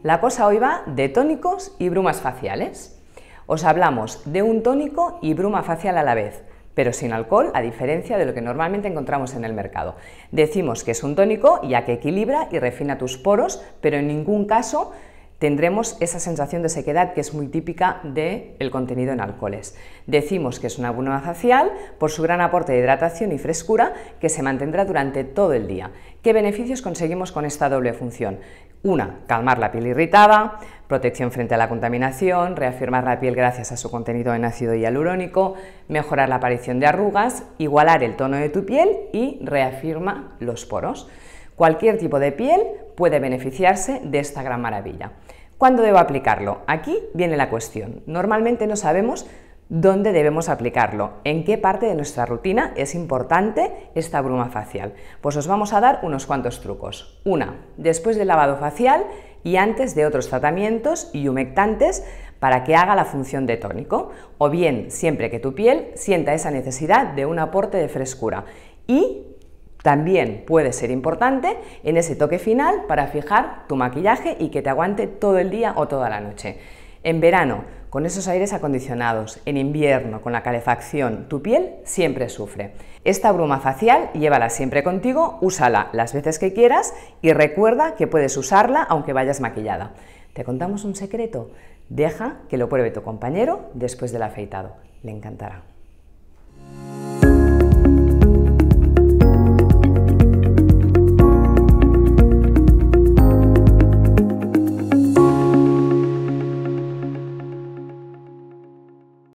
La cosa hoy va de tónicos y brumas faciales. Os hablamos de un tónico y bruma facial a la vez, pero sin alcohol, a diferencia de lo que normalmente encontramos en el mercado. Decimos que es un tónico ya que equilibra y refina tus poros, pero en ningún caso tendremos esa sensación de sequedad que es muy típica del contenido en alcoholes. Decimos que es una bruma facial por su gran aporte de hidratación y frescura que se mantendrá durante todo el día. ¿Qué beneficios conseguimos con esta doble función? Una, calmar la piel irritada, protección frente a la contaminación, reafirmar la piel gracias a su contenido en ácido hialurónico, mejorar la aparición de arrugas, igualar el tono de tu piel y reafirma los poros. Cualquier tipo de piel puede beneficiarse de esta gran maravilla. ¿Cuándo debo aplicarlo? Aquí viene la cuestión. Normalmente no sabemos dónde debemos aplicarlo, en qué parte de nuestra rutina es importante esta bruma facial. Pues os vamos a dar unos cuantos trucos. Una, después del lavado facial y antes de otros tratamientos y humectantes para que haga la función de tónico, o bien siempre que tu piel sienta esa necesidad de un aporte de frescura. Y también puede ser importante en ese toque final para fijar tu maquillaje y que te aguante todo el día o toda la noche. En verano, con esos aires acondicionados, en invierno, con la calefacción, tu piel siempre sufre. Esta bruma facial, llévala siempre contigo, úsala las veces que quieras y recuerda que puedes usarla aunque vayas maquillada. ¿Te contamos un secreto? Deja que lo pruebe tu compañero después del afeitado. Le encantará.